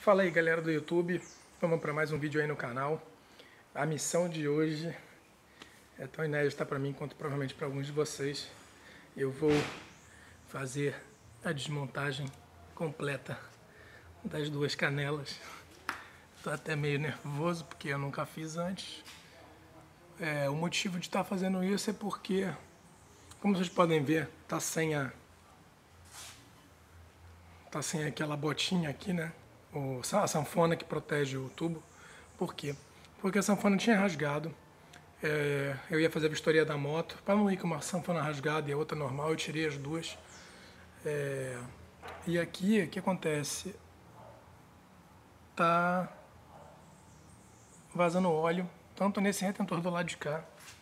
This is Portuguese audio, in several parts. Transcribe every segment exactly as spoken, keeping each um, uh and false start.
Fala aí, galera do YouTube, vamos para mais um vídeo aí no canal. A missão de hoje é tão inédita para mim quanto provavelmente para alguns de vocês. Eu vou fazer a desmontagem completa das duas canelas. Estou até meio nervoso porque eu nunca fiz antes. É, o motivo de estar fazendo isso é porque, como vocês podem ver, tá sem a tá sem aquela botinha aqui, né? O, a sanfona que protege o tubo. Por quê? Porque a sanfona tinha rasgado. É, eu ia fazer a vistoria da moto. Para não ir com uma sanfona rasgada e a outra normal, eu tirei as duas. É, e aqui, o que acontece? Tá vazando óleo, tanto nesse retentor do lado de cá,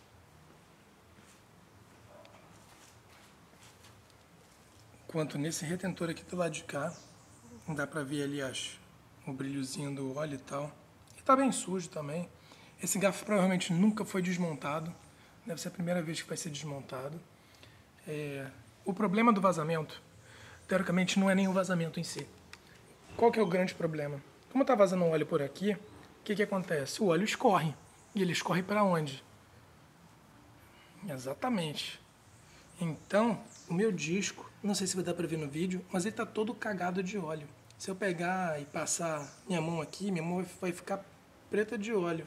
quanto nesse retentor aqui do lado de cá. Dá pra ver ali as, o brilhozinho do óleo e tal. E tá bem sujo também. Esse garfo provavelmente nunca foi desmontado. Deve ser a primeira vez que vai ser desmontado. É, o problema do vazamento, teoricamente, não é nem o vazamento em si. Qual que é o grande problema? Como tá vazando óleo por aqui, o que que acontece? O óleo escorre. E ele escorre para onde? Exatamente. Então, o meu disco, não sei se vai dar para ver no vídeo, mas ele tá todo cagado de óleo. Se eu pegar e passar minha mão aqui, minha mão vai ficar preta de óleo.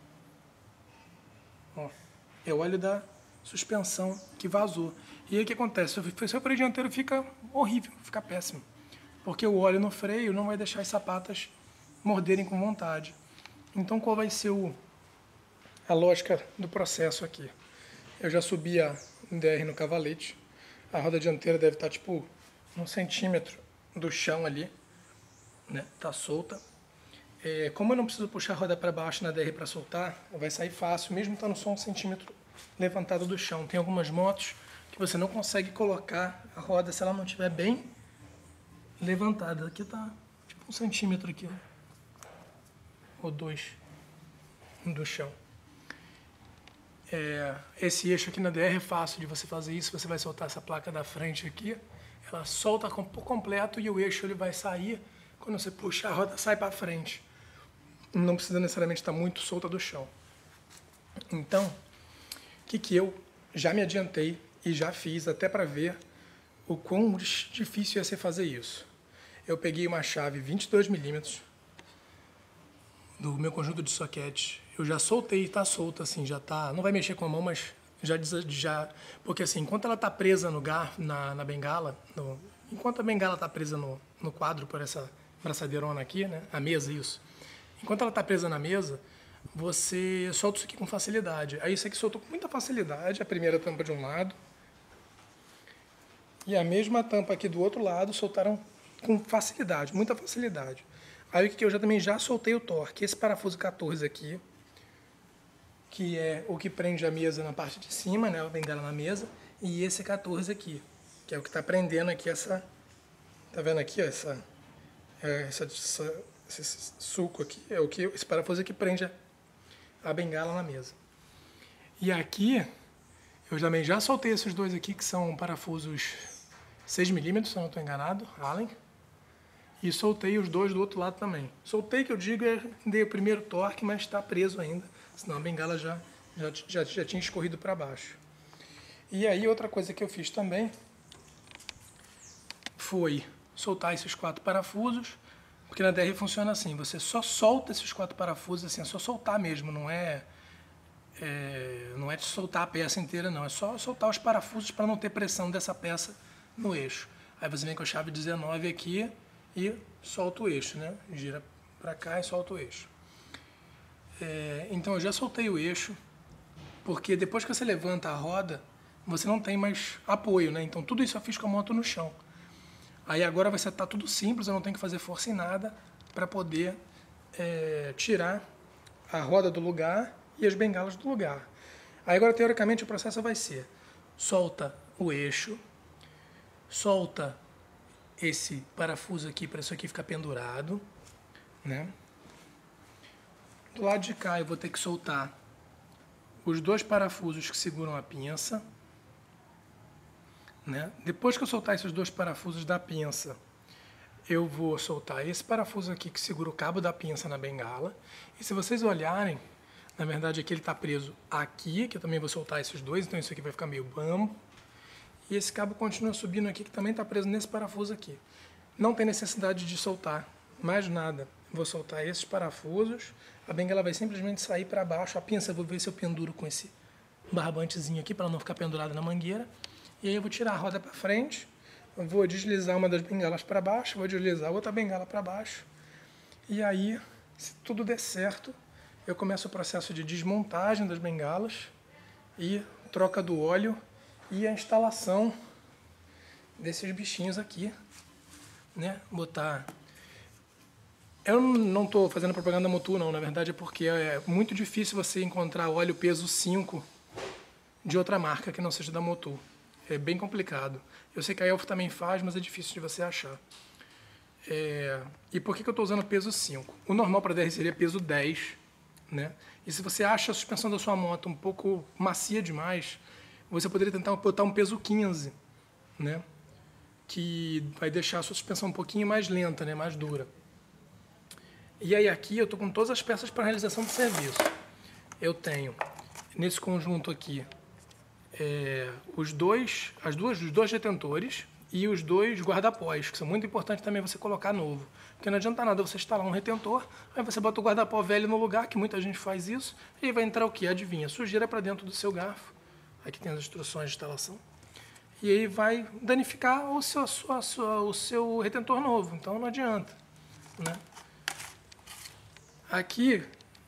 Ó, é o óleo da suspensão que vazou. E aí o que acontece? O seu freio dianteiro fica horrível, fica péssimo. Porque o óleo no freio não vai deixar as sapatas morderem com vontade. Então qual vai ser o, a lógica do processo aqui? Eu já subi a D R no cavalete. A roda dianteira deve estar tipo um centímetro do chão ali, né? Tá solta. É, como eu não preciso puxar a roda para baixo na D R para soltar, vai sair fácil, mesmo estando só um centímetro levantado do chão. Tem algumas motos que você não consegue colocar a roda se ela não estiver bem levantada. Aqui tá tipo um centímetro aqui, ó. Ou dois do chão. É, esse eixo aqui na D R é fácil de você fazer isso. Você vai soltar essa placa da frente aqui, ela solta por completo e o eixo ele vai sair. Quando você puxa a roda, sai para frente. Não precisa necessariamente estar muito solta do chão. Então, o que que eu já me adiantei e já fiz até para ver o quão difícil ia ser fazer isso. Eu peguei uma chave vinte e dois milímetros do meu conjunto de soquete. Eu já soltei, tá solta assim, já tá, não vai mexer com a mão, mas já já, porque assim, enquanto ela tá presa no garfo, na, na bengala, no, enquanto a bengala tá presa no, no quadro por essa braçadeirona aqui, né, a mesa, isso. Enquanto ela tá presa na mesa, você solta isso aqui com facilidade. Aí isso aqui soltou com muita facilidade, a primeira tampa de um lado, e a mesma tampa aqui do outro lado soltaram com facilidade, muita facilidade. Aí o que eu já também já soltei o torque, esse parafuso quatorze aqui, que é o que prende a mesa na parte de cima, né, a bengala na mesa, e esse quatorze aqui, que é o que está prendendo aqui essa, tá vendo aqui, ó, essa, é, essa, essa, esse suco aqui, é o que, esse parafuso aqui prende a, a bengala na mesa. E aqui, eu também já soltei esses dois aqui, que são parafusos seis milímetros, se eu não estou enganado, Allen, e soltei os dois do outro lado também. Soltei, que eu digo, é, dei o primeiro torque, mas está preso ainda, senão a bengala já, já, já, já tinha escorrido para baixo. E aí outra coisa que eu fiz também foi soltar esses quatro parafusos, porque na D R funciona assim, você só solta esses quatro parafusos, assim, é só soltar mesmo, não é, é, não é de soltar a peça inteira não, é só soltar os parafusos para não ter pressão dessa peça no eixo. Aí você vem com a chave dezenove aqui e solta o eixo, né? Gira para cá e solta o eixo. É, então eu já soltei o eixo, porque depois que você levanta a roda, você não tem mais apoio, né? Então tudo isso eu fiz com a moto no chão. Aí agora vai estar tudo simples, eu não tenho que fazer força em nada para poder é, tirar a roda do lugar e as bengalas do lugar. Aí agora teoricamente o processo vai ser: solta o eixo, solta esse parafuso aqui para isso aqui ficar pendurado, né? Do lado de cá eu vou ter que soltar os dois parafusos que seguram a pinça, né? Depois que eu soltar esses dois parafusos da pinça, eu vou soltar esse parafuso aqui que segura o cabo da pinça na bengala. E se vocês olharem, na verdade aqui ele está preso aqui, que eu também vou soltar esses dois, então isso aqui vai ficar meio bambo. E esse cabo continua subindo aqui, que também está preso nesse parafuso aqui. Não tem necessidade de soltar mais nada. Vou soltar esses parafusos, a bengala vai simplesmente sair para baixo. A pinça eu vou ver se eu penduro com esse barbantezinho aqui, para não ficar pendurada na mangueira. E aí eu vou tirar a roda para frente, vou deslizar uma das bengalas para baixo, vou deslizar a outra bengala para baixo. E aí, se tudo der certo, eu começo o processo de desmontagem das bengalas e troca do óleo e a instalação desses bichinhos aqui, né? Botar... Eu não estou fazendo propaganda da Motul, não. Na verdade é porque é muito difícil você encontrar óleo peso cinco de outra marca que não seja da Motul. É bem complicado. Eu sei que a Elf também faz, mas é difícil de você achar. É... E por que que eu estou usando peso cinco? O normal para D R seria peso dez, né? E se você acha a suspensão da sua moto um pouco macia demais, você poderia tentar botar um peso quinze, né? Que vai deixar a sua suspensão um pouquinho mais lenta, né? Mais dura. E aí aqui eu estou com todas as peças para realização do serviço. Eu tenho, nesse conjunto aqui, é, os dois, as duas, os dois retentores e os dois guarda-pós, que são muito importantes também você colocar novo. Porque não adianta nada você instalar um retentor, aí você bota o guarda-pó velho no lugar, que muita gente faz isso, e aí vai entrar o quê? Adivinha, sujeira para dentro do seu garfo. Aqui tem as instruções de instalação. E aí vai danificar o seu, a sua, a sua, o seu retentor novo, então não adianta, né? Aqui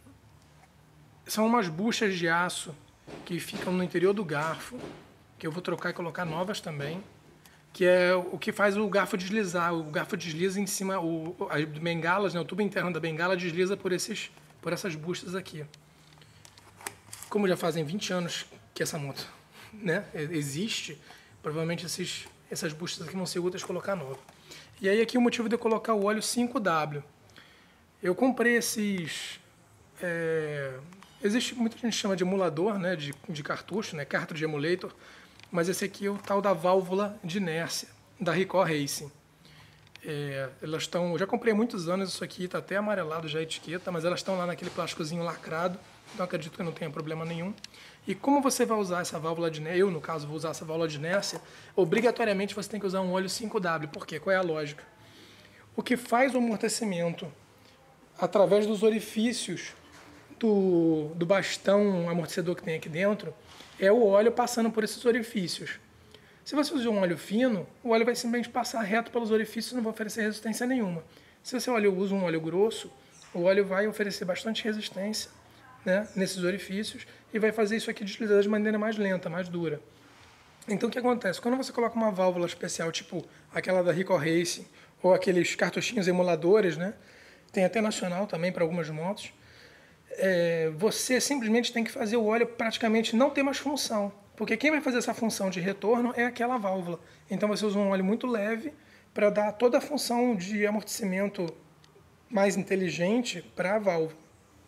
são umas buchas de aço que ficam no interior do garfo, que eu vou trocar e colocar novas também, que é o que faz o garfo deslizar. O garfo desliza em cima, o, as bengalas, né, o tubo interno da bengala desliza por, esses, por essas buchas aqui. Como já fazem vinte anos que essa moto, né, existe, provavelmente esses, essas buchas aqui vão ser úteis colocar nova. E aí aqui o motivo de eu colocar o óleo cinco W. Eu comprei esses... É, existe, muita gente chama de emulador, né, de, de cartucho, né, cartridge emulator, mas esse aqui é o tal da válvula de inércia, da Ricor Racing. É, elas estão... Eu já comprei há muitos anos isso aqui, está até amarelado já a etiqueta, mas elas estão lá naquele plásticozinho lacrado, então acredito que não tenha problema nenhum. E como você vai usar essa válvula de inércia, eu no caso vou usar essa válvula de inércia, obrigatoriamente você tem que usar um óleo cinco W. Por quê? Qual é a lógica? O que faz o amortecimento através dos orifícios do, do bastão amortecedor que tem aqui dentro, é o óleo passando por esses orifícios. Se você usar um óleo fino, o óleo vai simplesmente passar reto pelos orifícios e não vai oferecer resistência nenhuma. Se você usa um óleo grosso, o óleo vai oferecer bastante resistência, né, nesses orifícios e vai fazer isso aqui deslizar de maneira mais lenta, mais dura. Então o que acontece? Quando você coloca uma válvula especial, tipo aquela da Ricor Racing, ou aqueles cartuchinhos emuladores, né, tem até nacional também para algumas motos, é, você simplesmente tem que fazer o óleo praticamente não ter mais função, porque quem vai fazer essa função de retorno é aquela válvula. Então você usa um óleo muito leve para dar toda a função de amortecimento mais inteligente para a válvula.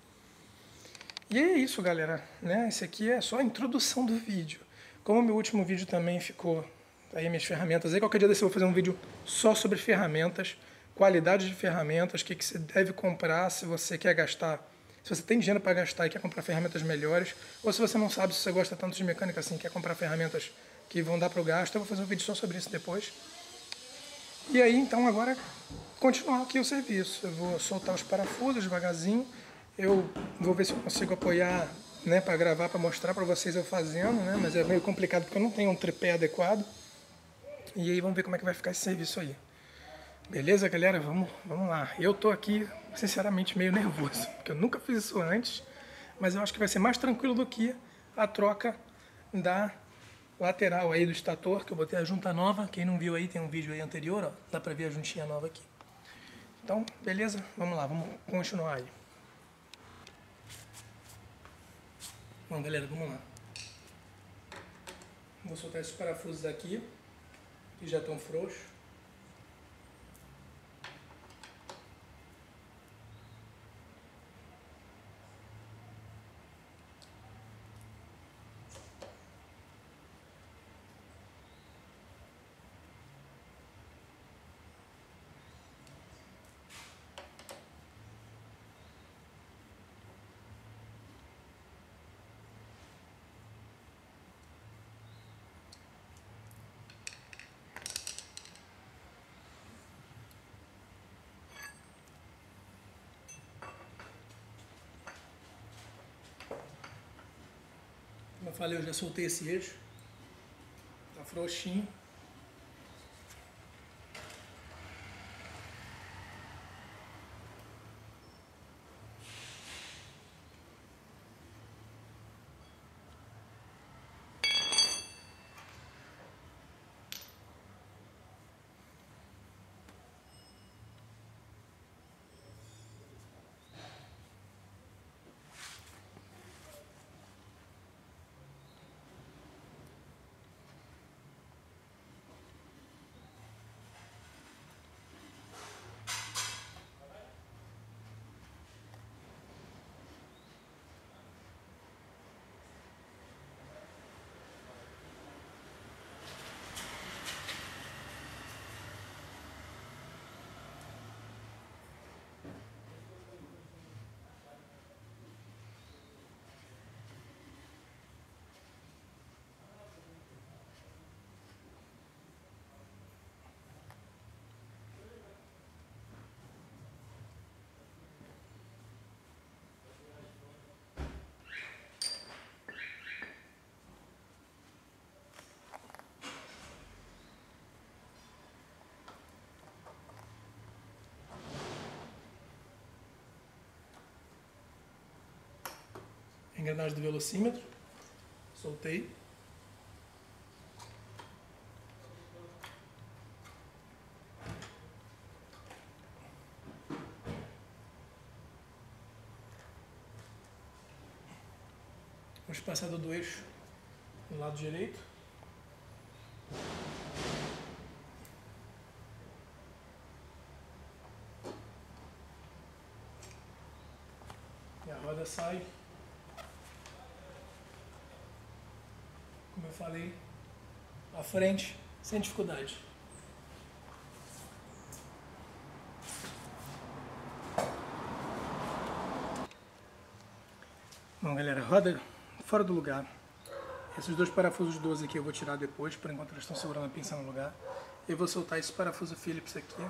E é isso, galera, né? Esse aqui é só a introdução do vídeo. Como o meu último vídeo também ficou aí minhas ferramentas, aí qualquer dia desse eu vou fazer um vídeo só sobre ferramentas, qualidade de ferramentas, o que, que você deve comprar se você quer gastar, se você tem dinheiro para gastar e quer comprar ferramentas melhores, ou se você não sabe se você gosta tanto de mecânica assim, quer comprar ferramentas que vão dar para o gasto, eu vou fazer um vídeo só sobre isso depois. E aí, então, agora, continuar aqui o serviço. Eu vou soltar os parafusos devagarzinho, eu vou ver se eu consigo apoiar, né, para gravar, para mostrar para vocês eu fazendo, né, mas é meio complicado porque eu não tenho um tripé adequado. E aí vamos ver como é que vai ficar esse serviço aí. Beleza, galera? Vamos, vamos lá. Eu tô aqui, sinceramente, meio nervoso, porque eu nunca fiz isso antes, mas eu acho que vai ser mais tranquilo do que a troca da lateral aí do estator, que eu botei a junta nova. Quem não viu aí, tem um vídeo aí anterior, ó, dá pra ver a juntinha nova aqui. Então, beleza? Vamos lá, vamos continuar aí. Bom, galera, vamos lá. Vou soltar esses parafusos aqui, que já estão frouxos. Como eu falei, eu já soltei esse eixo. Tá frouxinho. Engrenagem do velocímetro, soltei. O espaçador do eixo do lado direito. E a roda sai. Como eu falei, à frente, sem dificuldade. Bom, galera, roda fora do lugar. Esses dois parafusos doze aqui eu vou tirar depois, por enquanto eles estão segurando a pinça no lugar. Eu vou soltar esse parafuso Phillips aqui.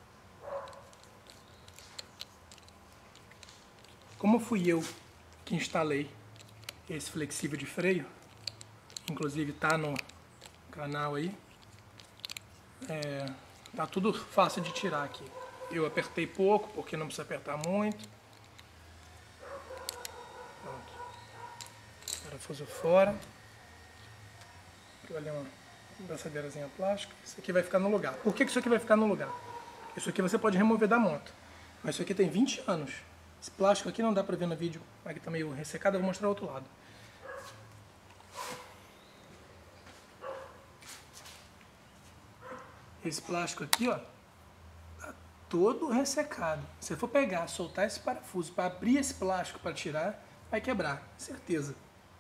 Como fui eu que instalei esse flexível de freio, inclusive tá no canal aí, é, tá tudo fácil de tirar aqui. Eu apertei pouco, porque não precisa apertar muito. Pronto. Parafuso fora. Olha, uma braçadeirazinha plástica. Isso aqui vai ficar no lugar. Por que isso aqui vai ficar no lugar? Isso aqui você pode remover da moto. Mas isso aqui tem vinte anos. Esse plástico aqui não dá pra ver no vídeo. Aqui tá meio ressecado, eu vou mostrar o outro lado. Esse plástico aqui, ó, tá todo ressecado. Se eu for pegar, soltar esse parafuso para abrir esse plástico para tirar, vai quebrar, certeza.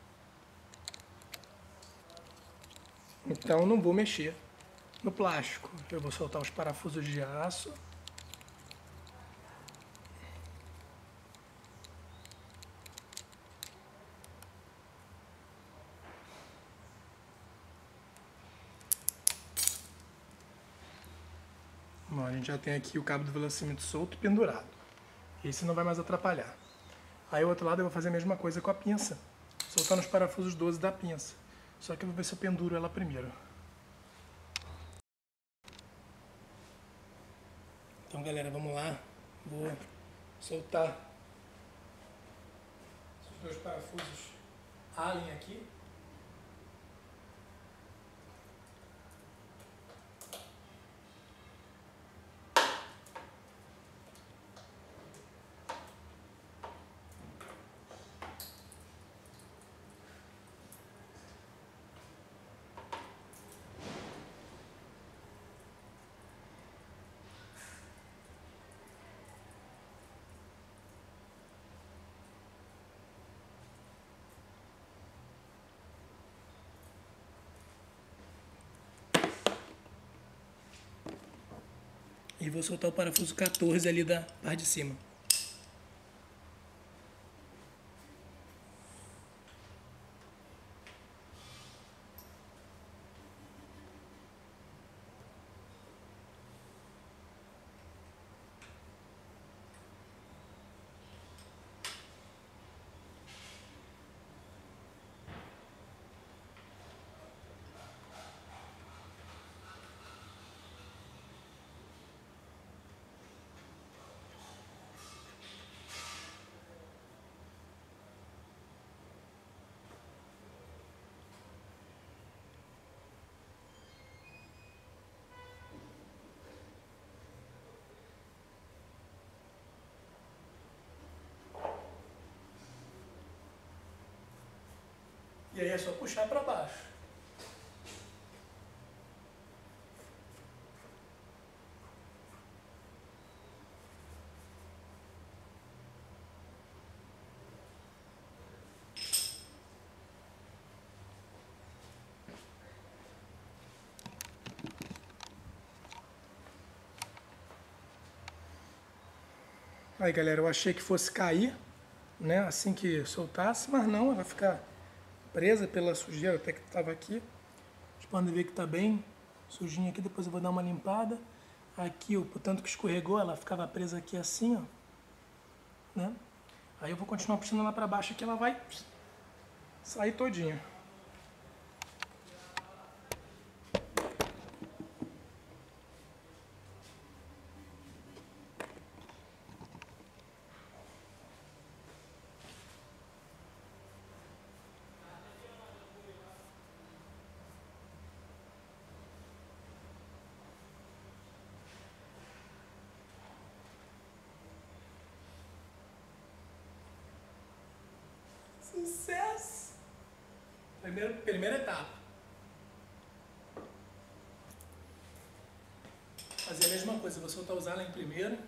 Então não vou mexer no plástico. Eu vou soltar os parafusos de aço. Bom, a gente já tem aqui o cabo do velocímetro solto pendurado. Esse não vai mais atrapalhar. Aí o outro lado eu vou fazer a mesma coisa com a pinça, soltando os parafusos doze da pinça. Só que eu vou ver se eu penduro ela primeiro. Então, galera, vamos lá. Vou soltar os dois parafusos Allen aqui. E vou soltar o parafuso quatorze ali da parte de cima. E aí é só puxar para baixo. Aí, galera, eu achei que fosse cair, né, assim que soltasse, mas não, ela vai ficar presa pela sujeira até que estava aqui. Vocês podem ver que está bem sujinha aqui, depois eu vou dar uma limpada. Aqui, o tanto que escorregou, ela ficava presa aqui assim, ó, né? Aí eu vou continuar puxando ela para baixo aqui, ela vai sair todinha. Sucesso! Primeira, primeira etapa. Fazer a mesma coisa, vou soltar usar ela em primeiro.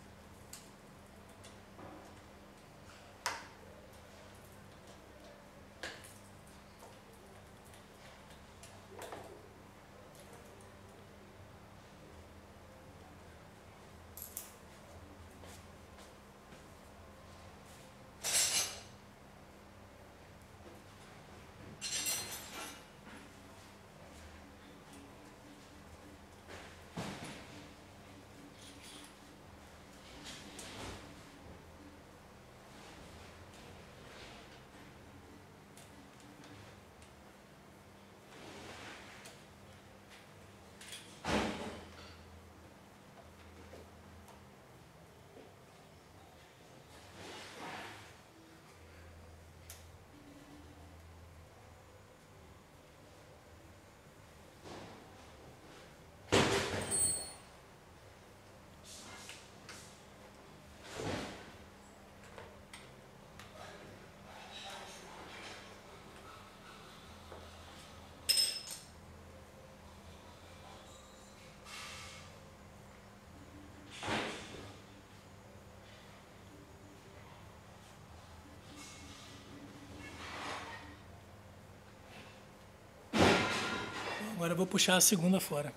Agora eu vou puxar a segunda fora.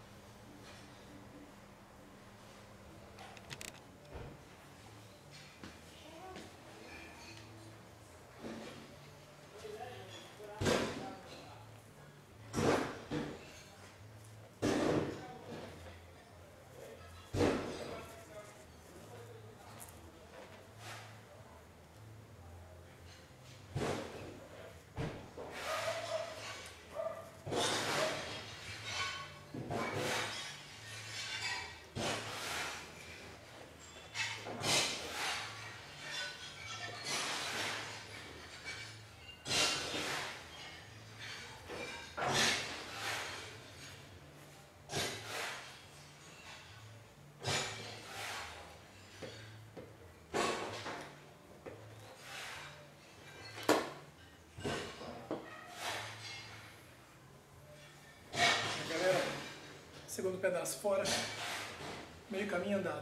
Segundo pedaço fora, meio caminho andado.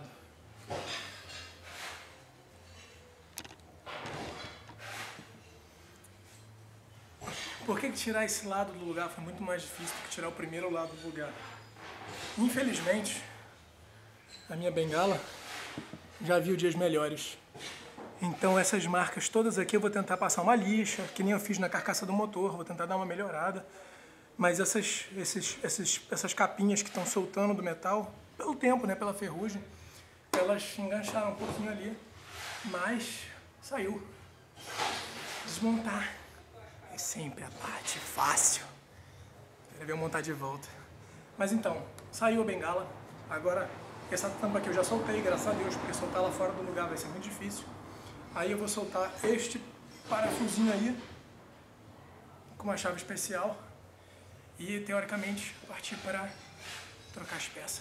Por que tirar esse lado do lugar foi muito mais difícil do que tirar o primeiro lado do lugar? Infelizmente, a minha bengala já viu dias melhores. Então essas marcas todas aqui eu vou tentar passar uma lixa, que nem eu fiz na carcaça do motor, vou tentar dar uma melhorada. Mas essas, esses, esses, essas capinhas que estão soltando do metal, pelo tempo, né, pela ferrugem, elas engancharam um pouquinho ali, mas saiu. Desmontar é sempre a parte fácil. Quero ver eu montar de volta. Mas então, saiu a bengala. Agora, essa tampa aqui eu já soltei, graças a Deus, porque soltar lá fora do lugar vai ser muito difícil. Aí eu vou soltar este parafusinho aí, com uma chave especial. E, teoricamente, partir para trocar as peças.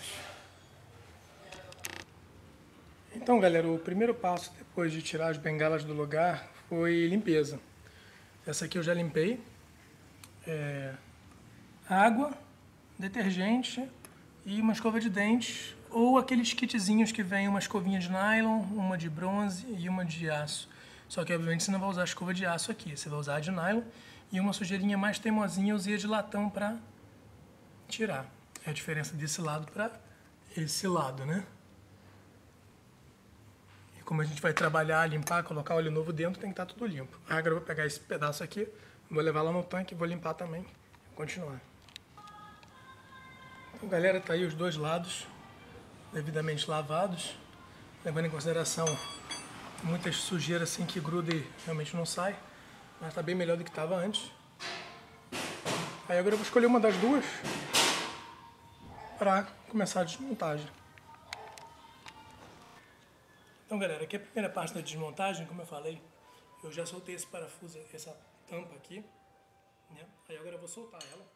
Então, galera, o primeiro passo depois de tirar as bengalas do lugar foi limpeza. Essa aqui eu já limpei, é, água, detergente e uma escova de dentes, ou aqueles kitzinhos que vem uma escovinha de nylon, uma de bronze e uma de aço. Só que, obviamente, você não vai usar a escova de aço aqui, você vai usar a de nylon, e uma sujeirinha mais teimosinha eu usei a de latão para tirar. É a diferença desse lado para esse lado, né? E como a gente vai trabalhar, limpar, colocar óleo novo dentro, tem que estar tudo limpo. Agora eu vou pegar esse pedaço aqui, vou levar lá no tanque, vou limpar também e continuar. Então, galera, tá aí os dois lados devidamente lavados, levando em consideração muitas sujeiras assim que gruda e realmente não sai, mas tá bem melhor do que estava antes. Aí agora eu vou escolher uma das duas para começar a desmontagem. Então, galera, aqui é a primeira parte da desmontagem. Como eu falei, eu já soltei esse parafuso, essa tampa aqui, né? Aí agora eu vou soltar ela.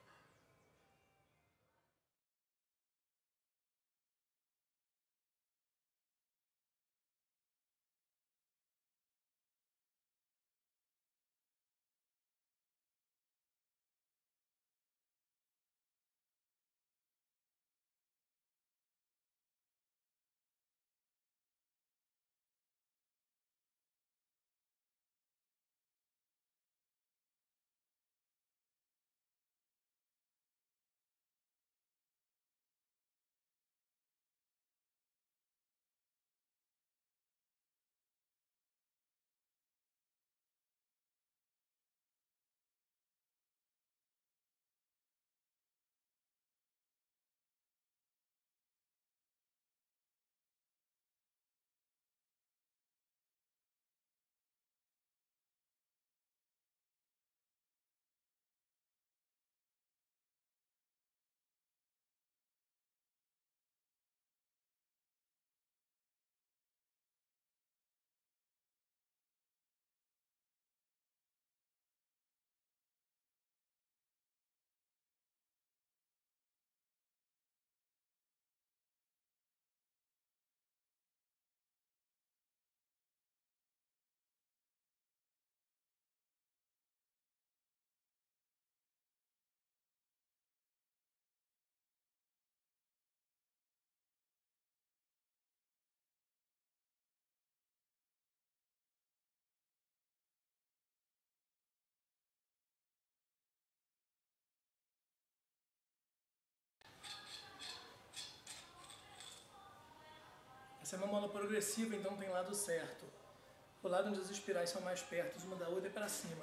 Essa é uma mola progressiva, então tem lado certo. O lado onde as espirais são mais perto uma da outra é para cima.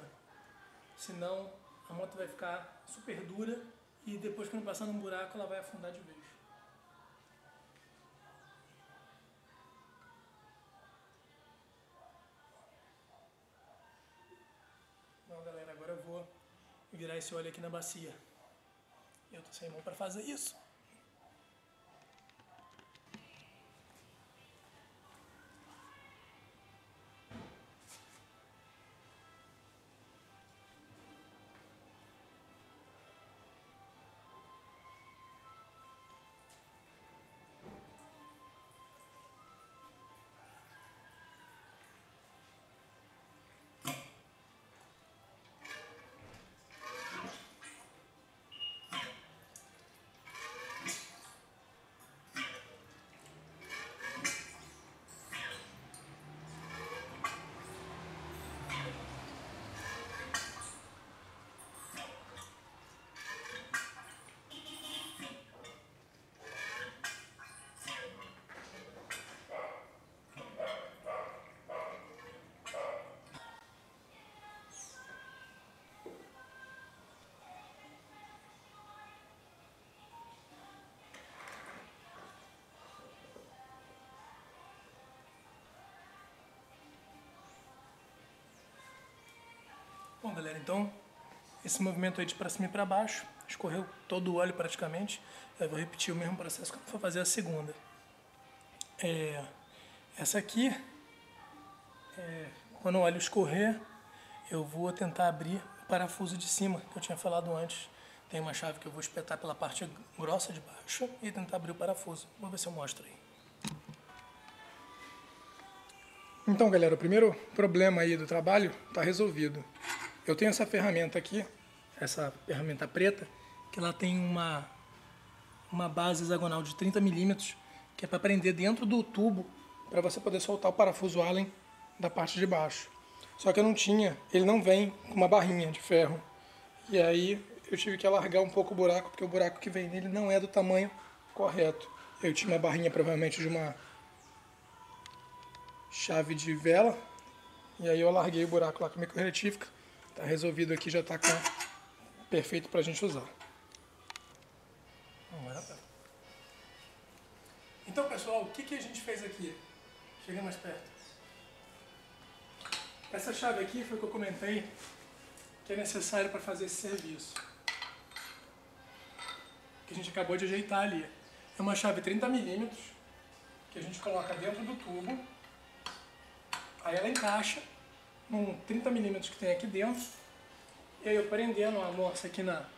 Senão a moto vai ficar super dura e depois, quando passar num buraco, ela vai afundar de vez. Bom, galera, agora eu vou virar esse óleo aqui na bacia. Eu tô sem mão para fazer isso. Bom, galera, então esse movimento aí de para cima e para baixo, escorreu todo o óleo praticamente. Eu vou repetir o mesmo processo quando for fazer a segunda. É, essa aqui, é, quando o óleo escorrer, eu vou tentar abrir o parafuso de cima, que eu tinha falado antes. Tem uma chave que eu vou espetar pela parte grossa de baixo e tentar abrir o parafuso. Vou ver se eu mostro aí. Então, galera, o primeiro problema aí do trabalho está resolvido. Eu tenho essa ferramenta aqui, essa ferramenta preta, que ela tem uma, uma base hexagonal de trinta milímetros, que é para prender dentro do tubo, para você poder soltar o parafuso Allen da parte de baixo. Só que eu não tinha, ele não vem com uma barrinha de ferro. E aí eu tive que alargar um pouco o buraco, porque o buraco que vem nele não é do tamanho correto. Eu tinha uma barrinha provavelmente de uma chave de vela, e aí eu alarguei o buraco lá com a micro retífica. Tá resolvido aqui, já tá com perfeito pra gente usar. Agora tá. Então, pessoal, o que, que a gente fez aqui? Chega mais perto. Essa chave aqui foi o que eu comentei que é necessário para fazer esse serviço, que a gente acabou de ajeitar ali. É uma chave trinta milímetros que a gente coloca dentro do tubo, aí ela encaixa num trinta milímetros que tem aqui dentro, e aí eu prendendo a morsa aqui na...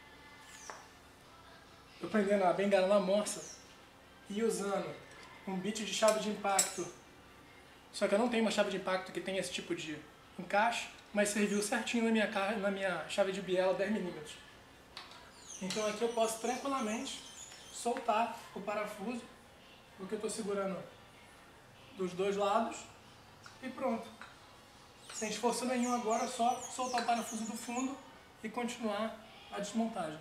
eu prendendo a bengala na morsa e usando um bit de chave de impacto, só que eu não tenho uma chave de impacto que tenha esse tipo de encaixe, mas serviu certinho na minha, na minha chave de biela dez milímetros. Então aqui eu posso tranquilamente soltar o parafuso, porque eu estou segurando dos dois lados, e pronto. Sem esforço nenhum agora, é só soltar o parafuso do fundo e continuar a desmontagem.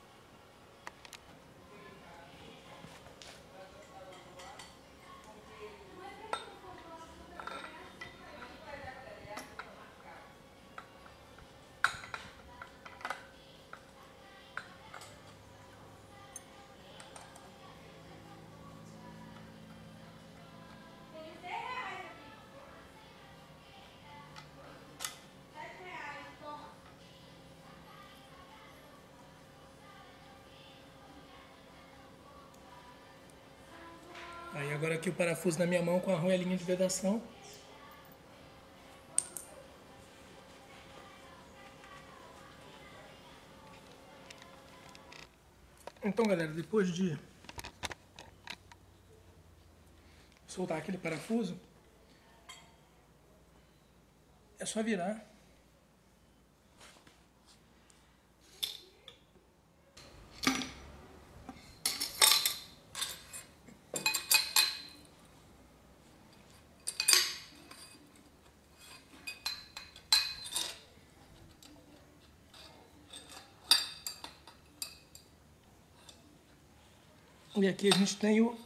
Aí agora aqui o parafuso na minha mão com a arruelinha de vedação. Então, galera, depois de soltar aquele parafuso, é só virar. E aqui a gente tem o,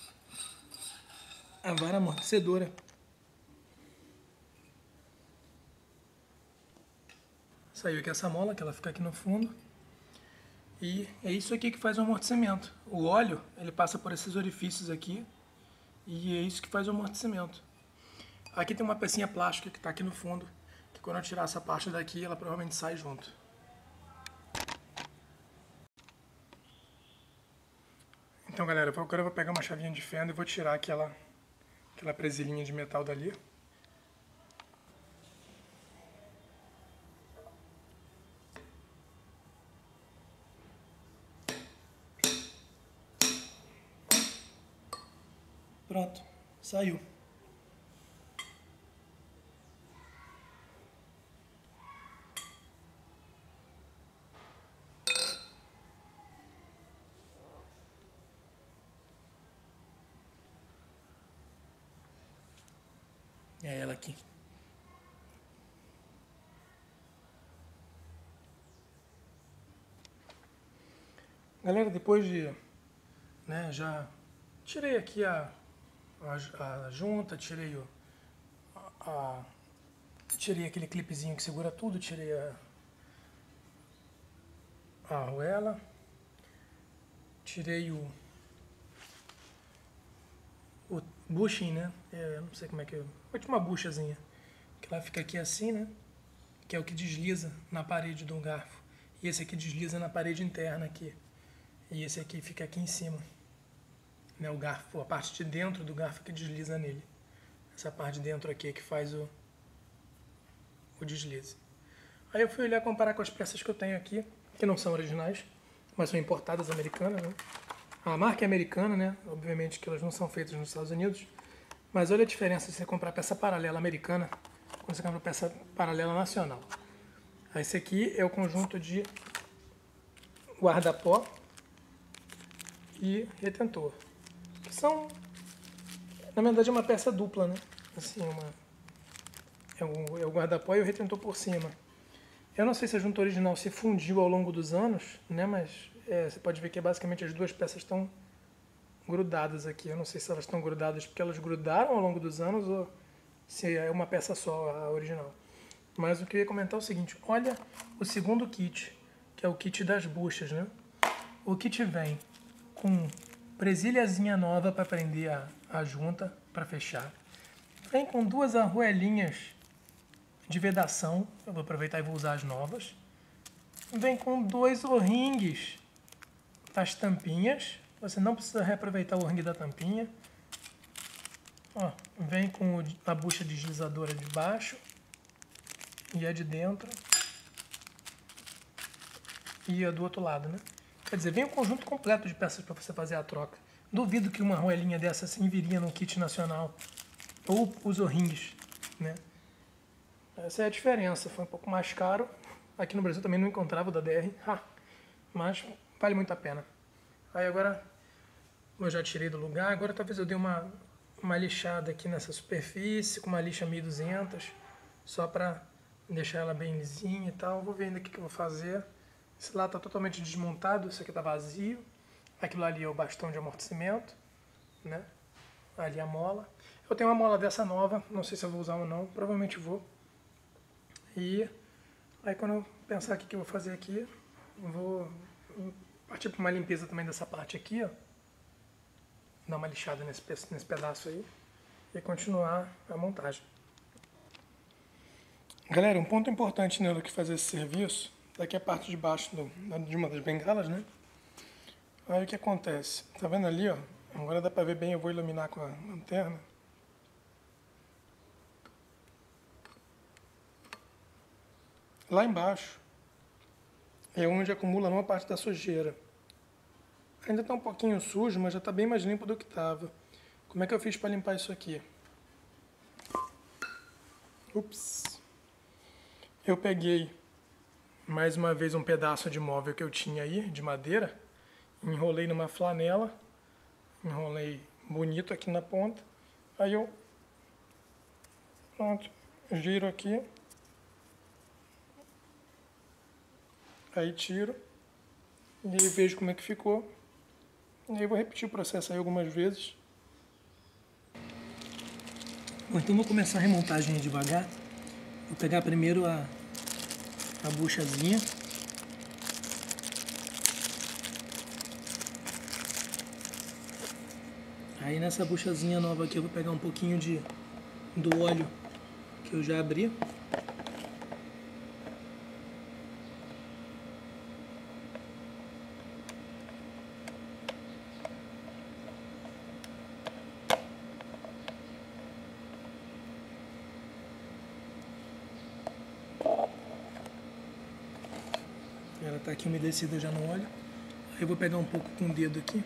a vara amortecedora. Saiu aqui essa mola, que ela fica aqui no fundo. E é isso aqui que faz o amortecimento. O óleo, ele passa por esses orifícios aqui. E é isso que faz o amortecimento. Aqui tem uma pecinha plástica que está aqui no fundo, que quando eu tirar essa parte daqui, ela provavelmente sai junto. Então, galera, agora eu vou pegar uma chavinha de fenda e vou tirar aquela, aquela presilhinha de metal dali. Pronto, saiu. É ela aqui. Galera, depois de, né, já tirei aqui a, a, a junta, tirei o, a, a, tirei aquele clipezinho que segura tudo, tirei a, a arruela, tirei o, o bushing, né, é, não sei como é que eu, uma buchazinha, que ela fica aqui assim, né, que é o que desliza na parede do garfo, e esse aqui desliza na parede interna aqui. E esse aqui fica aqui em cima, né, o garfo, a parte de dentro do garfo que desliza nele. Essa parte de dentro aqui é que faz o, o deslize. Aí eu fui olhar, comparar com as peças que eu tenho aqui, que não são originais, mas são importadas americanas, né? A marca é americana, né? Obviamente que elas não são feitas nos Estados Unidos, mas olha a diferença se você comprar peça paralela americana quando você compra peça paralela nacional. Esse aqui é o conjunto de guarda-pó e retentor. Que são, na verdade, é uma peça dupla, né? Assim, uma, é o, é o guarda-pó e o retentor por cima. Eu não sei se a junta original se fundiu ao longo dos anos, né? Mas é, você pode ver que basicamente as duas peças estão grudadas aqui. Eu não sei se elas estão grudadas porque elas grudaram ao longo dos anos ou se é uma peça só a original. Mas o que eu ia comentar é o seguinte, olha o segundo kit, que é o kit das buchas, né? O kit vem com presilhazinha nova para prender a, a junta, para fechar. Vem com duas arruelinhas de vedação, eu vou aproveitar e vou usar as novas. Vem com dois O-rings das tampinhas, você não precisa reaproveitar o O-ring da tampinha. Ó, vem com a bucha deslizadora de baixo e a de dentro e a do outro lado, né? Quer dizer, vem um conjunto completo de peças para você fazer a troca. Duvido que uma arruelinha dessa assim viria no kit nacional ou os O-rings, né? Essa é a diferença, foi um pouco mais caro. Aqui no Brasil também não encontrava o da D R, ha, mas vale muito a pena. Aí agora eu já tirei do lugar, agora talvez eu dê uma, uma lixada aqui nessa superfície com uma lixa mil e duzentos, só para deixar ela bem lisinha e tal. Vou ver ainda o que, que eu vou fazer. Esse lá está totalmente desmontado, esse aqui está vazio. Aquilo ali é o bastão de amortecimento, né? Ali a mola. Eu tenho uma mola dessa nova, não sei se eu vou usar ou não, provavelmente vou. E aí quando eu pensar o que, que eu vou fazer aqui, eu vou partir para uma limpeza também dessa parte aqui, ó. Dar uma lixada nesse, nesse pedaço aí e continuar a montagem. Galera, um ponto importante na hora que fazer esse serviço, daqui é a parte de baixo do, de uma das bengalas, né? Aí o que acontece? Tá vendo ali, ó? Agora dá pra ver bem, eu vou iluminar com a lanterna. Lá embaixo é onde acumula uma parte da sujeira. Ainda tá um pouquinho sujo, mas já tá bem mais limpo do que tava. Como é que eu fiz para limpar isso aqui? Ups! Eu peguei mais uma vez um pedaço de móvel que eu tinha aí, de madeira, enrolei numa flanela, enrolei bonito aqui na ponta, aí eu pronto, giro aqui, aí tiro, e aí vejo como é que ficou, e aí eu vou repetir o processo aí algumas vezes. Bom, então vou começar a remontagem devagar. Vou pegar primeiro a, a buchazinha. Aí nessa buchazinha nova aqui eu vou pegar um pouquinho de, do óleo que eu já abri. Ela está aqui umedecida já no óleo. Aí eu vou pegar um pouco com o dedo aqui.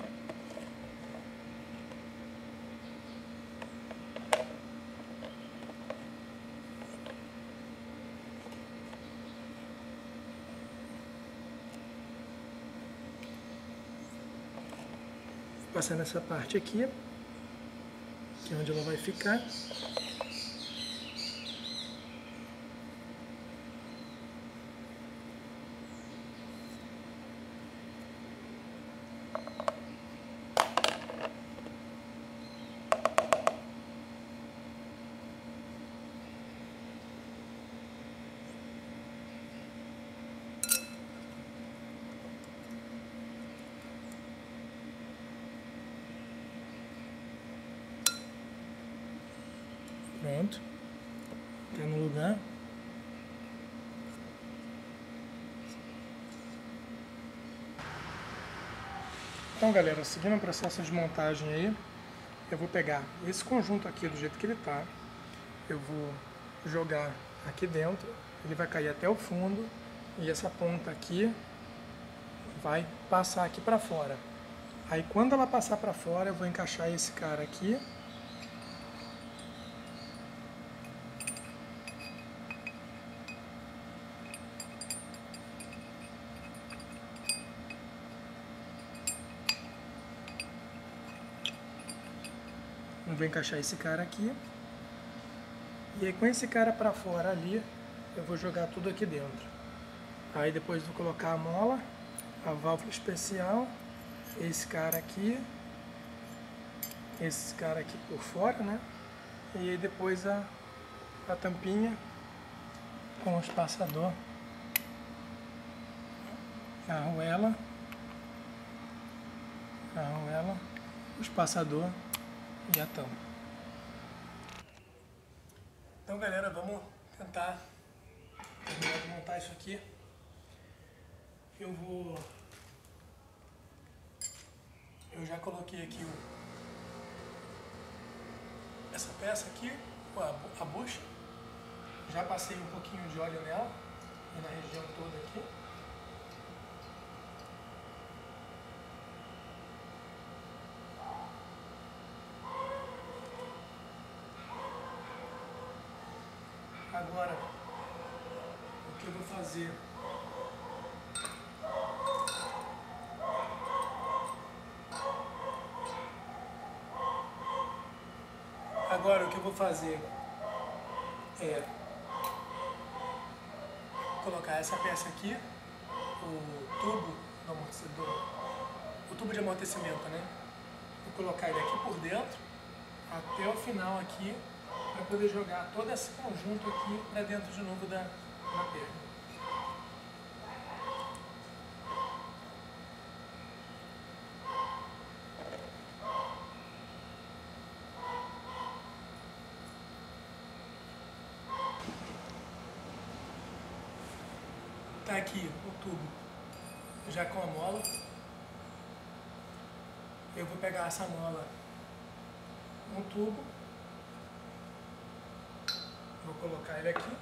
Vou passar nessa parte aqui, que é onde ela vai ficar. Pronto, tá no lugar. Então galera, seguindo o processo de montagem aí, eu vou pegar esse conjunto aqui do jeito que ele tá, eu vou jogar aqui dentro, ele vai cair até o fundo e essa ponta aqui vai passar aqui para fora. Aí quando ela passar para fora, eu vou encaixar esse cara aqui. vou encaixar esse cara aqui. E aí com esse cara para fora ali, eu vou jogar tudo aqui dentro. Aí depois vou colocar a mola, a válvula especial, esse cara aqui, esse cara aqui por fora, né? E aí depois a, a tampinha com o espaçador, a arruela, a arruela, o espaçador e a tampa. Então galera, vamos tentar terminar de montar isso aqui. Eu vou... Eu já coloquei aqui o... essa peça aqui, a, a bucha. Já passei um pouquinho de óleo nela, e na região toda aqui. Agora, o que eu vou fazer? Agora, o que eu vou fazer é colocar essa peça aqui, o tubo do amortecedor, o tubo de amortecimento, né? Vou colocar ele aqui por dentro, até o final aqui, para poder jogar todo esse conjunto aqui para dentro de novo da, da perna. Tá aqui o tubo já com a mola. Eu vou pegar essa mola no tubo, vou colocar ele aqui.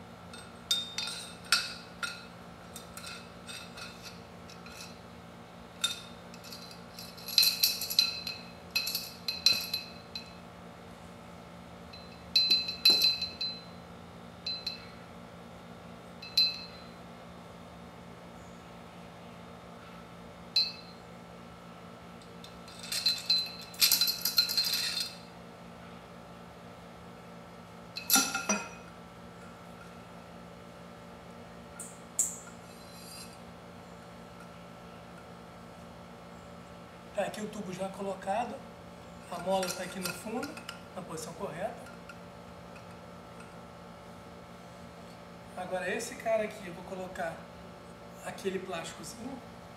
Tá aqui o tubo já colocado, a mola está aqui no fundo, na posição correta. Agora esse cara aqui eu vou colocar aquele plásticozinho.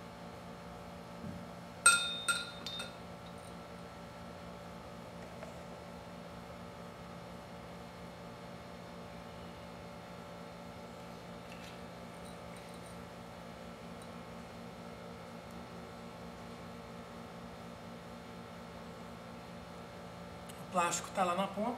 O plástico está lá na ponta.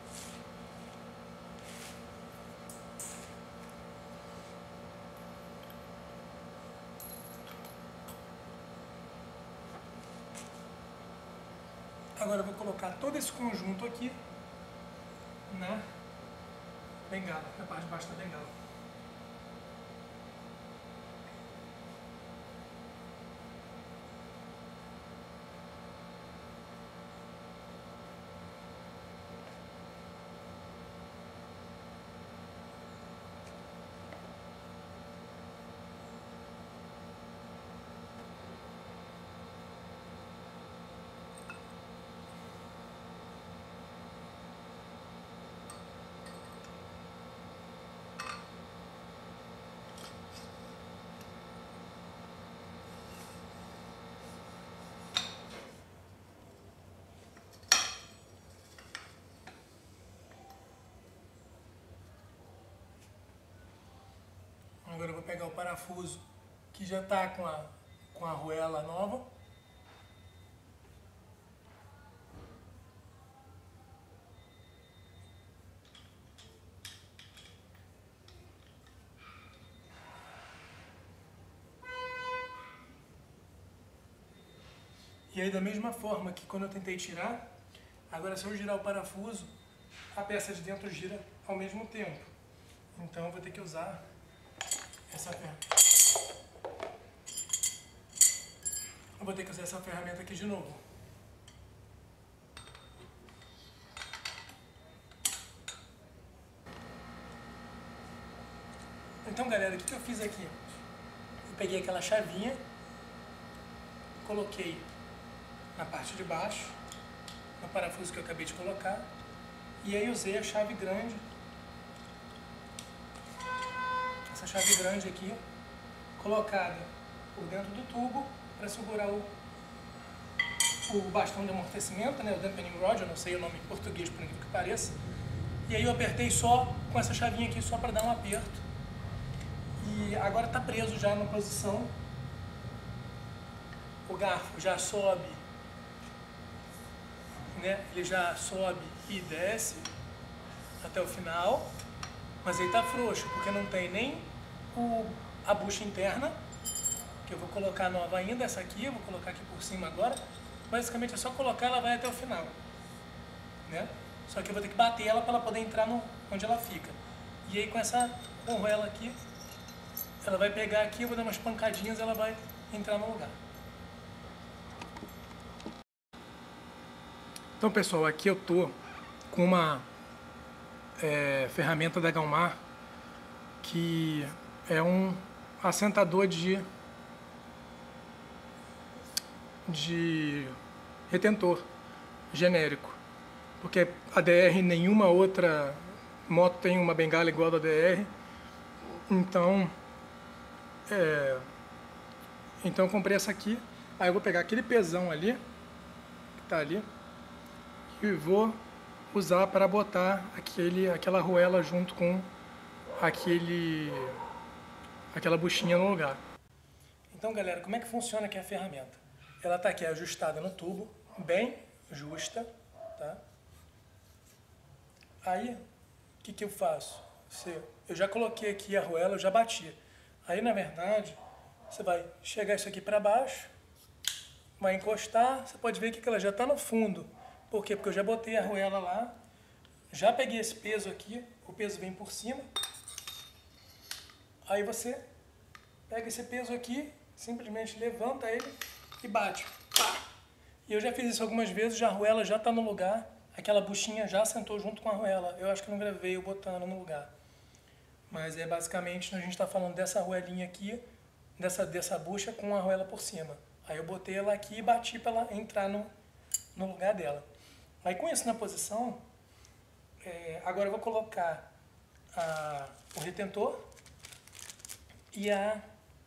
Agora eu vou colocar todo esse conjunto aqui na bengala, na parte de baixo da bengala. Agora eu vou pegar o parafuso que já está com a, com a arruela nova. E aí da mesma forma que quando eu tentei tirar, agora se eu girar o parafuso, a peça de dentro gira ao mesmo tempo. Então eu vou ter que usar essa ferramenta. Eu vou ter que usar essa ferramenta aqui de novo. Então, galera, o que, que eu fiz aqui? Eu peguei aquela chavinha, coloquei na parte de baixo, no parafuso que eu acabei de colocar, e aí usei a chave grande, essa chave grande aqui, colocada por dentro do tubo para segurar o, o bastão de amortecimento, né, o dampening rod, eu não sei o nome em português por incrível que pareça, e aí eu apertei só com essa chavinha aqui, só para dar um aperto, e agora está preso já na posição, o garfo já sobe, né, ele já sobe e desce até o final, mas ele está frouxo, porque não tem nem o, a bucha interna, que eu vou colocar nova ainda, essa aqui, eu vou colocar aqui por cima agora, basicamente é só colocar, ela vai até o final, né? Só que eu vou ter que bater ela para ela poder entrar no, onde ela fica. E aí com essa ela aqui, ela vai pegar aqui, eu vou dar umas pancadinhas e ela vai entrar no lugar. Então, pessoal, aqui eu tô com uma é, ferramenta da Galmar, que é um assentador de, de retentor genérico, porque a D R, nenhuma outra moto tem uma bengala igual a da D R, então, é, então eu comprei essa aqui, aí eu vou pegar aquele pesão ali, que está ali, e vou usar para botar aquele, aquela arruela junto com aquele, aquela buchinha no lugar. Então, galera, como é que funciona aqui a ferramenta? Ela está aqui ajustada no tubo, bem justa, tá? Aí, o que, que eu faço? Você, eu já coloquei aqui a arruela, eu já bati. Aí, na verdade, você vai chegar isso aqui para baixo, vai encostar, você pode ver que ela já está no fundo. Por quê? Porque eu já botei a arruela lá, já peguei esse peso aqui, o peso vem por cima. Aí você pega esse peso aqui, simplesmente levanta ele e bate. Pá! E eu já fiz isso algumas vezes, já a arruela já está no lugar, aquela buchinha já sentou junto com a arruela. Eu acho que não gravei eu botando no lugar. Mas é basicamente, a gente está falando dessa arruelinha aqui, dessa, dessa bucha com a arruela por cima. Aí eu botei ela aqui e bati para ela entrar no, no lugar dela. Aí com isso na posição, é, agora eu vou colocar a, o retentor e, a,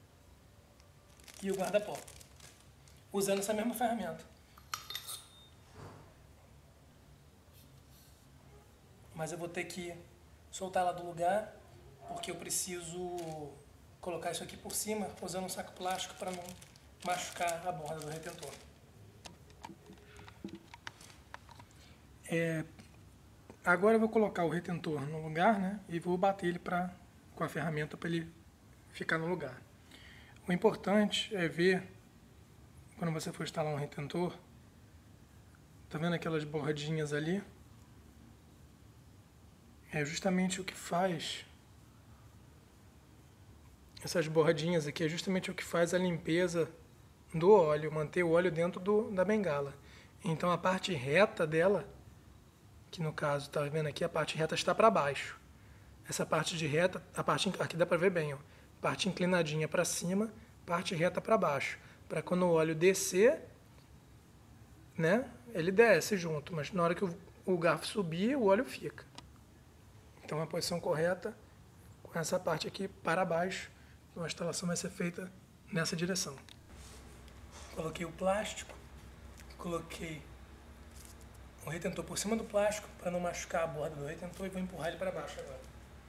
e o guarda-pó, usando essa mesma ferramenta. Mas eu vou ter que soltar ela do lugar, porque eu preciso colocar isso aqui por cima, usando um saco plástico para não machucar a borda do retentor. É, agora eu vou colocar o retentor no lugar, né, e vou bater ele pra, com a ferramenta para ele ficar no lugar. O importante é ver, quando você for instalar um retentor, tá vendo aquelas bordinhas ali? É justamente o que faz, essas bordinhas aqui é justamente o que faz a limpeza do óleo, manter o óleo dentro do, da bengala. Então a parte reta dela, que no caso, tá vendo aqui, a parte reta está para baixo. Essa parte de reta, a parte aqui dá para ver bem, ó, parte inclinadinha para cima, parte reta para baixo, para quando o óleo descer, né, ele desce junto, mas na hora que o, o garfo subir, o óleo fica. Então a posição correta, com essa parte aqui para baixo, então a instalação vai ser feita nessa direção. Coloquei o plástico, coloquei o retentor por cima do plástico para não machucar a borda do retentor e vou empurrar ele para baixo agora.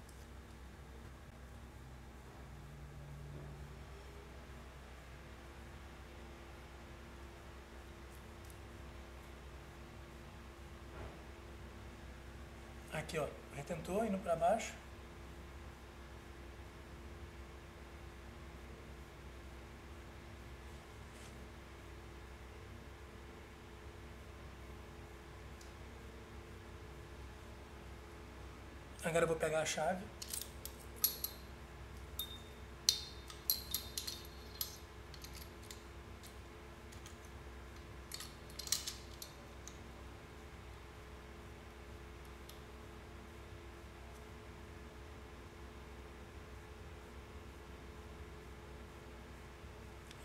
Aqui, ó, o retentor indo para baixo. Agora eu vou pegar a chave.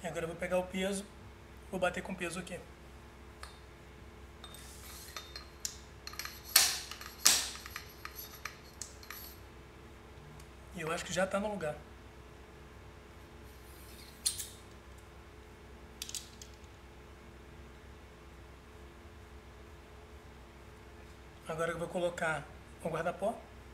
Agora eu vou pegar o peso, vou bater com o peso aqui. E eu acho que já está no lugar. Agora eu vou colocar o guarda-pó.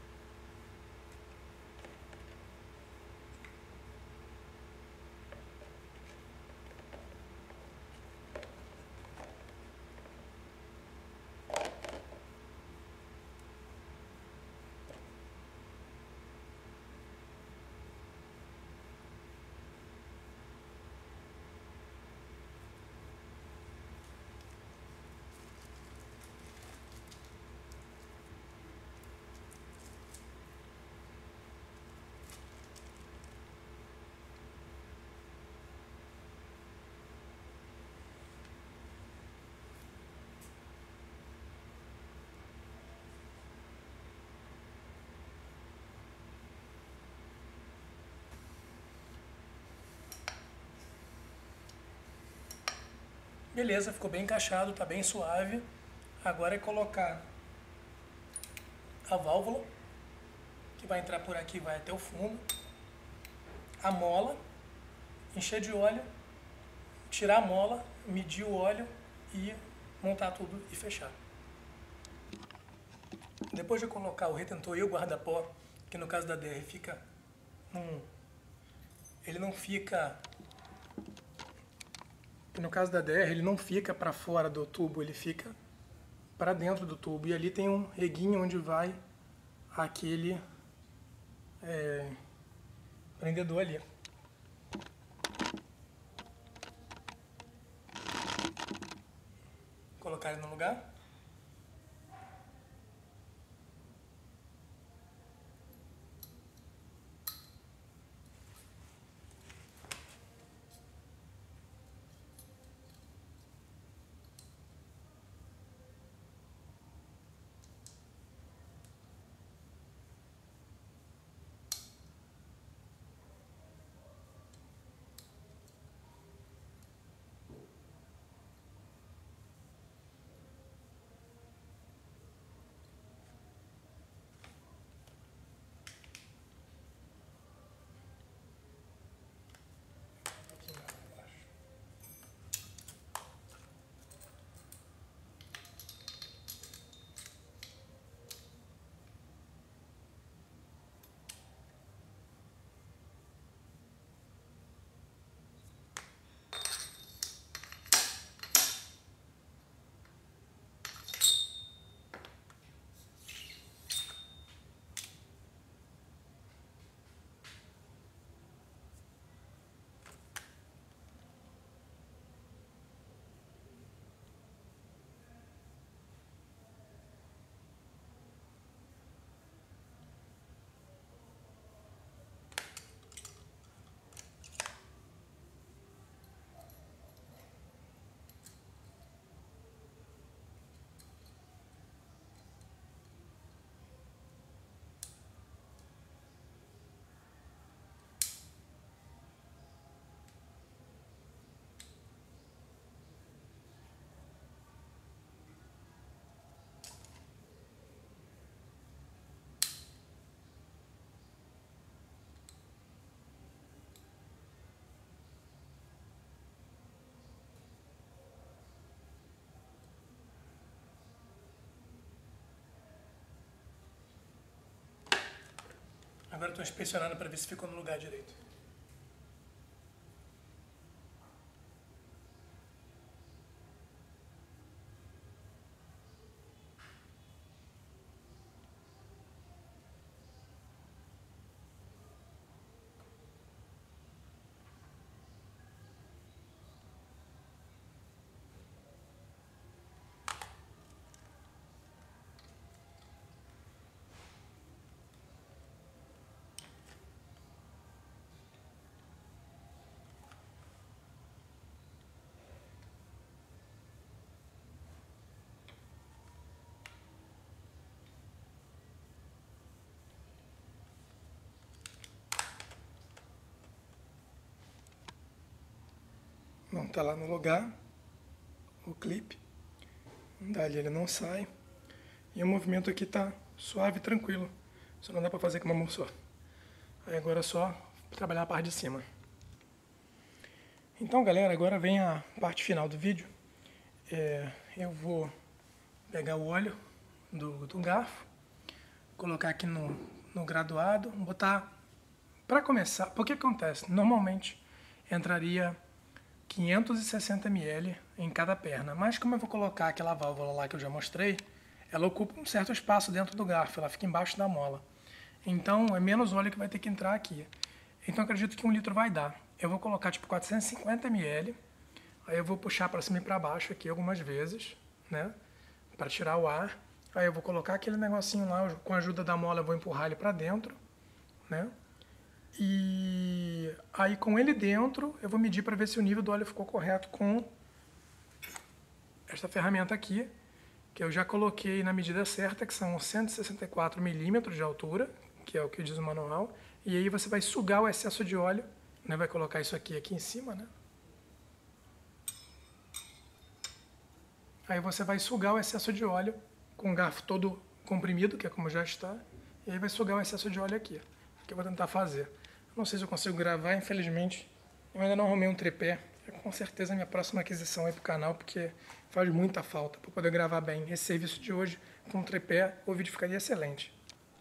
Beleza, ficou bem encaixado, tá bem suave. Agora é colocar a válvula, que vai entrar por aqui, vai até o fundo. A mola, encher de óleo, tirar a mola, medir o óleo e montar tudo e fechar. Depois de colocar o retentor e o guarda-pó, que no caso da D R fica num, ele não fica no caso da D R, ele não fica para fora do tubo, ele fica para dentro do tubo. E ali tem um reguinho onde vai aquele é, prendedor ali. Colocar ele no lugar. Agora estou inspecionando para ver se ficou no lugar direito. tá lá no lugar, o clipe, dali ele não sai, e o movimento aqui tá suave e tranquilo, só não dá para fazer com uma mão só. Aí agora é só trabalhar a parte de cima. Então galera, agora vem a parte final do vídeo. É, eu vou pegar o óleo do, do garfo, colocar aqui no, no graduado, botar, para começar, porque acontece? Normalmente entraria quinhentos e sessenta mililitros em cada perna, mas como eu vou colocar aquela válvula lá que eu já mostrei, ela ocupa um certo espaço dentro do garfo, ela fica embaixo da mola. Então é menos óleo que vai ter que entrar aqui. Então acredito que um litro vai dar. Eu vou colocar tipo quatrocentos e cinquenta mililitros, aí eu vou puxar para cima e para baixo aqui algumas vezes, né, para tirar o ar. Aí eu vou colocar aquele negocinho lá, com a ajuda da mola eu vou empurrar ele para dentro, né? E aí com ele dentro, eu vou medir para ver se o nível do óleo ficou correto com esta ferramenta aqui, que eu já coloquei na medida certa, que são cento e sessenta e quatro milímetros de altura, que é o que diz o manual. E aí você vai sugar o excesso de óleo, né? Vai colocar isso aqui, aqui em cima, né? Aí você vai sugar o excesso de óleo com o garfo todo comprimido, que é como já está, e aí vai sugar o excesso de óleo aqui, que eu vou tentar fazer. Não sei se eu consigo gravar, infelizmente, eu ainda não arrumei um tripé. É com certeza a minha próxima aquisição aí pro canal, porque faz muita falta para poder gravar bem. Esse serviço de hoje, com um tripé, o vídeo ficaria excelente.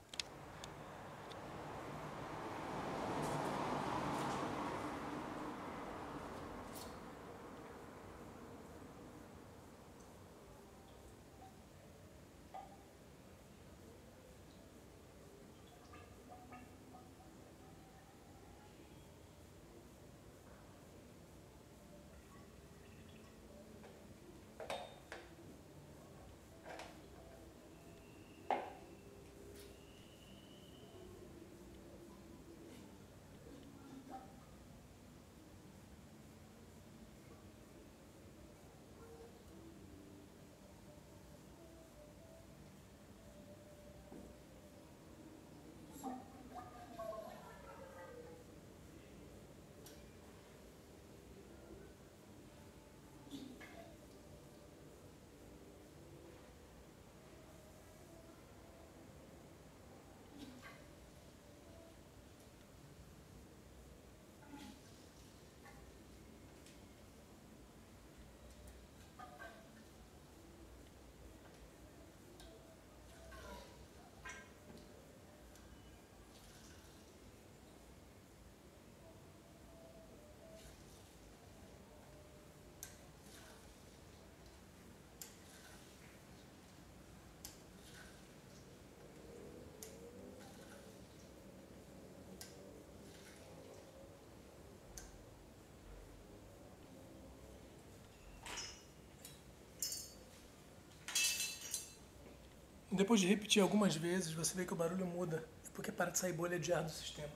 Depois de repetir algumas vezes, você vê que o barulho muda, é porque para de sair bolha de ar do sistema.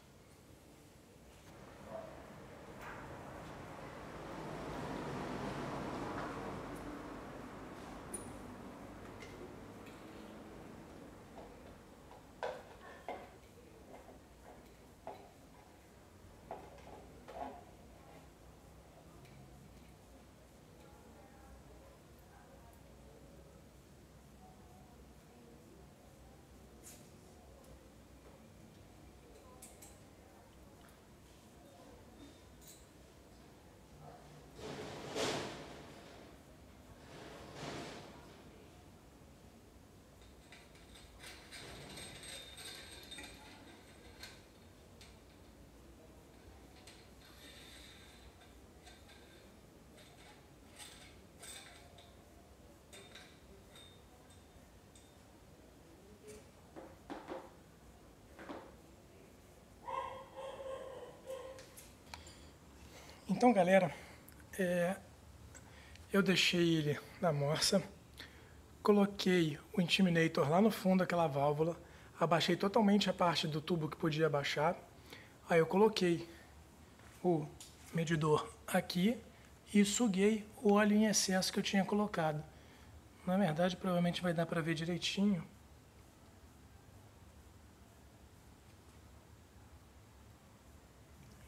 Então, galera, é, eu deixei ele na morsa, coloquei o Intimidator lá no fundo daquela válvula, abaixei totalmente a parte do tubo que podia abaixar, aí eu coloquei o medidor aqui e suguei o óleo em excesso que eu tinha colocado. Na verdade, provavelmente vai dar para ver direitinho.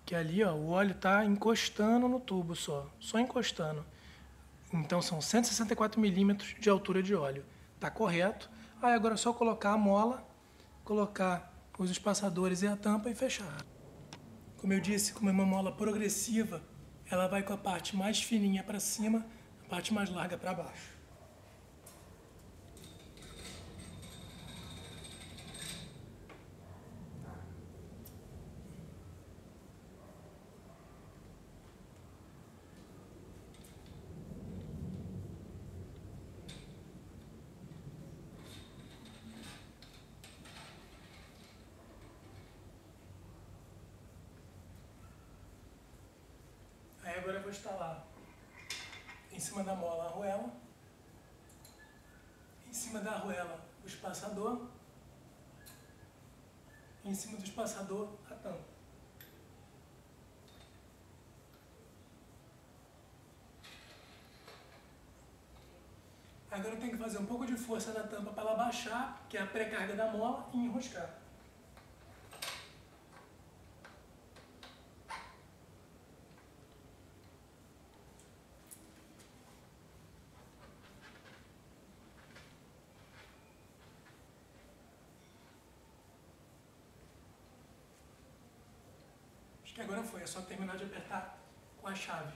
Porque ali, ó, o óleo está encostando no tubo só, só encostando. Então são cento e sessenta e quatro milímetros de altura de óleo. Tá correto. Aí agora é só colocar a mola, colocar os espaçadores e a tampa e fechar. Como eu disse, como é uma mola progressiva, ela vai com a parte mais fininha para cima, a parte mais larga para baixo. Aí agora eu vou instalar em cima da mola a arruela, em cima da arruela o espaçador, e em cima do espaçador a tampa. Agora eu tenho que fazer um pouco de força na tampa para ela baixar, que é a pré-carga da mola, e enroscar. Acho que agora foi, é só terminar de apertar com a chave.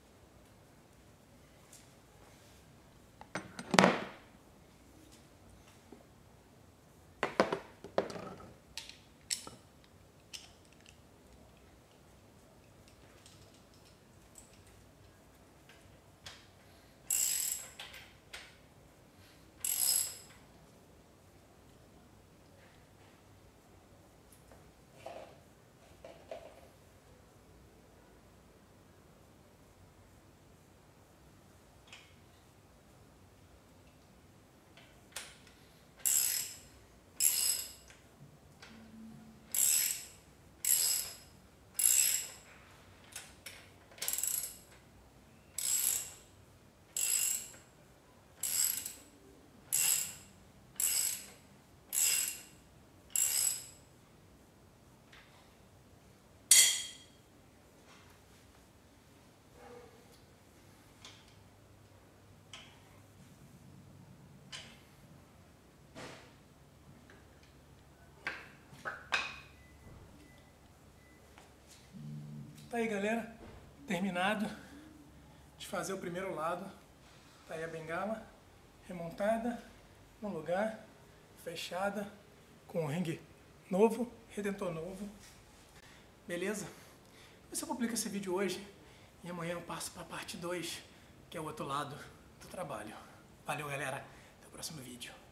Tá aí, galera, terminado de fazer o primeiro lado. Tá aí a bengala remontada no lugar, fechada, com o ringue novo, redentor novo. Beleza? Você publica esse vídeo hoje e amanhã eu passo para a parte dois, que é o outro lado do trabalho. Valeu, galera. Até o próximo vídeo.